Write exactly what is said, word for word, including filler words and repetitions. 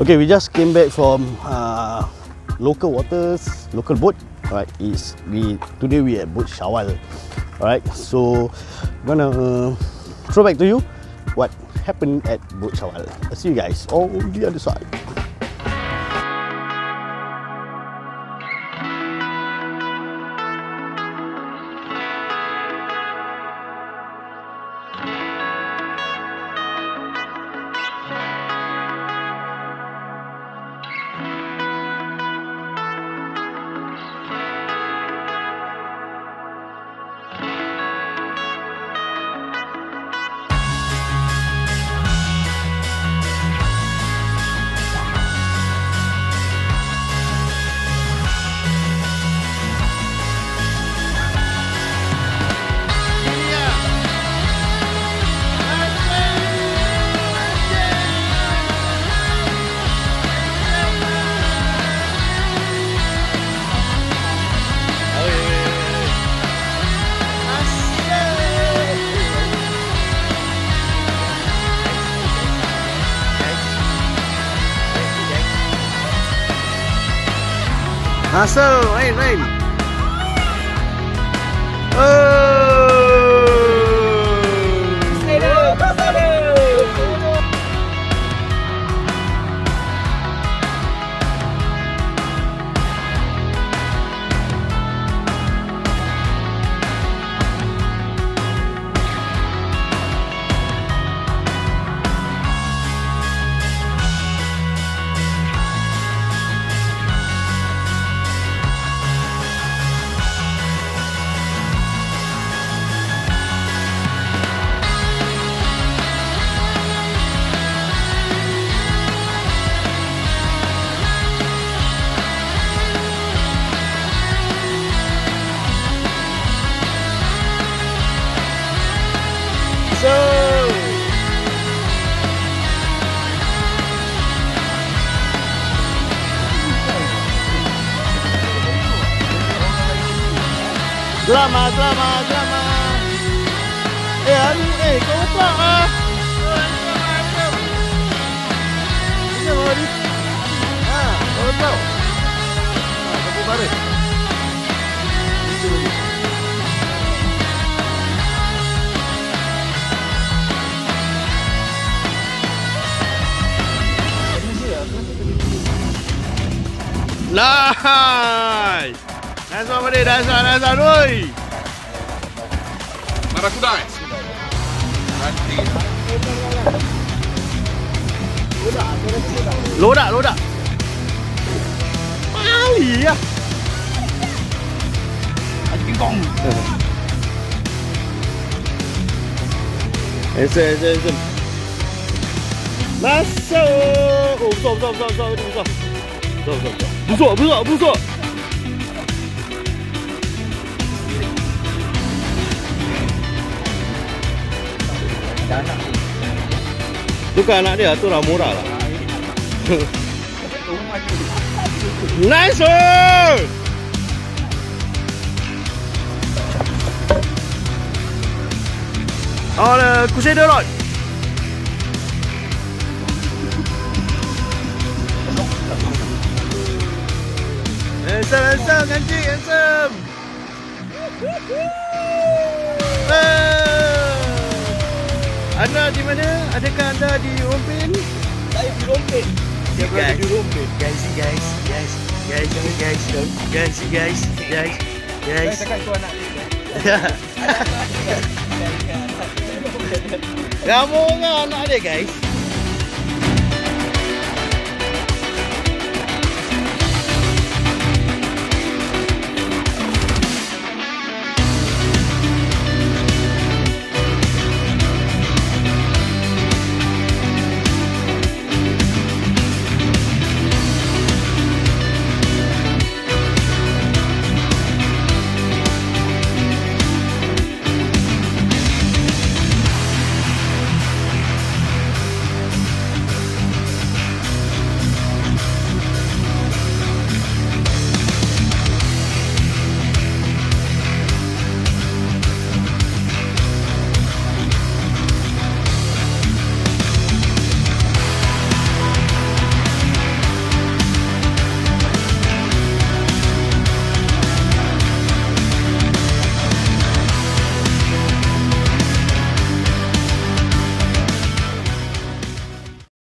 Okay, we just came back from uh, local waters, local boat. Alright, is we today we at Boat Syawal. Alright, so I'm gonna uh, throw back to you what happened at Boat Syawal. I'll see you guys on the other side. Masuk, main, main. Oh. Drama, drama, drama. Eh, anu, eh, kau lupa ah. Ini mau di. Ah, kau lupa. Ah, kau baru. Nice. Nice one, buddy. Nice one, nice one, oi. Barakuda. Nanti. Lodak, lodak. Mali ya. Ada pingpong. Ese, ese, ese. Masuk. Oh, besar, besar, besar, besar, besar. Besar, besar. Busuk, busuk, busuk. Anak. Tu kan anak dia, tu lah murah lah. Nice one! Oh, le Crusader Rod. Handsome, handsome, kancing, handsome. Anda di mana? Adakah anda di Rompin? Saya di Rompin. Dia berada di Rompin. Guys, guys, guys, guys, guys, guys, guys, guys, guys. Saya cakap itu anak dia. Kamu kan anak dia, guys.